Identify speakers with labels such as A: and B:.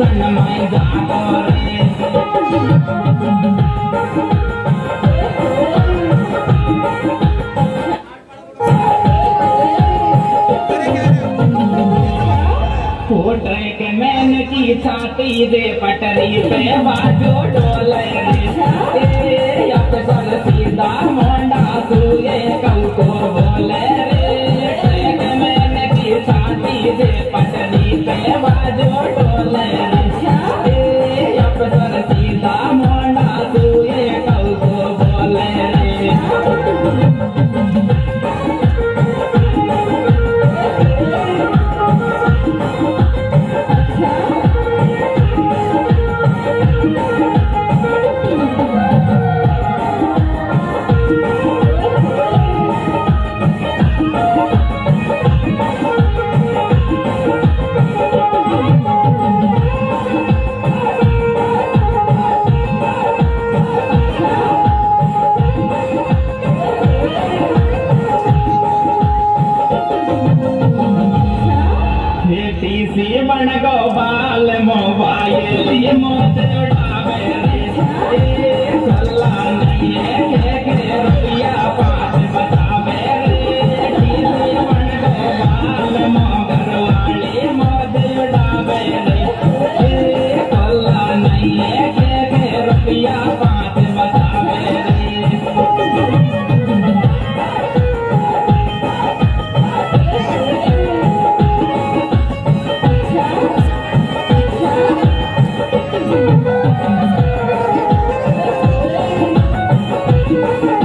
A: मैंने की छाती रे पटरी पे बाजो डोले रे अफसर सीधा मोंडा सुए कल को बोले रे मैंने की छाती रे पटरी पे बाजो डोले रे अफसर सीधा मोंडा सुए कल को बोले रे बन गो बाल मोबाइल मौत उड़ावे रे सल्ला नहीं है के रुपया पास बतावे रे बन गो बाल मोगर वाली मौत उड़ावे रे सल्ला नहीं है के रुपया पास बतावे रे
B: Thank you.